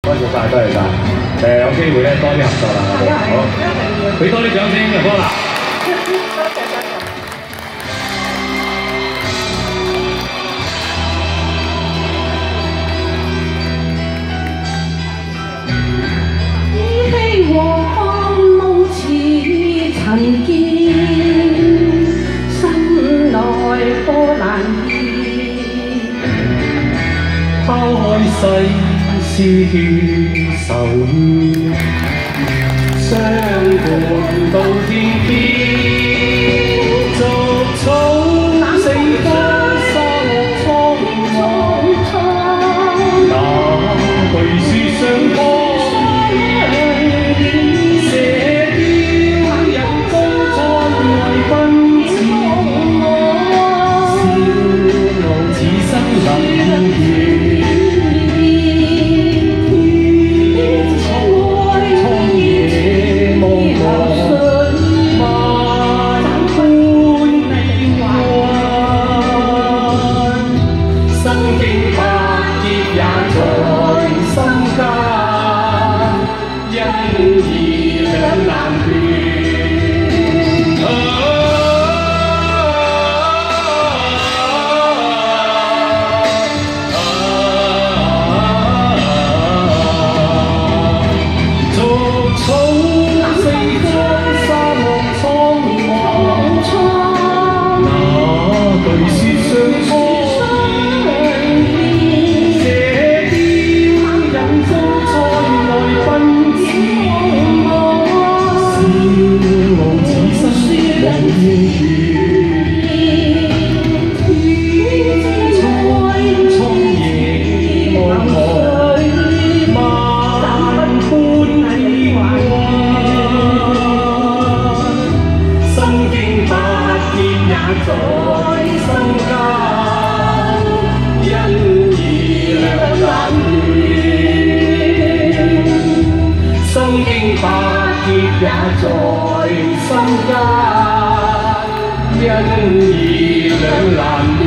多謝晒，多謝晒。有機會咧多啲合作啦。好，俾多啲掌聲就好啦。 依稀往路似曾見，心內波瀾現。拋開世事血愁怨，相伴到天邊。逐草四方，沙漠蒼茫，那巨樹上坡。 也在心間，因義兩難。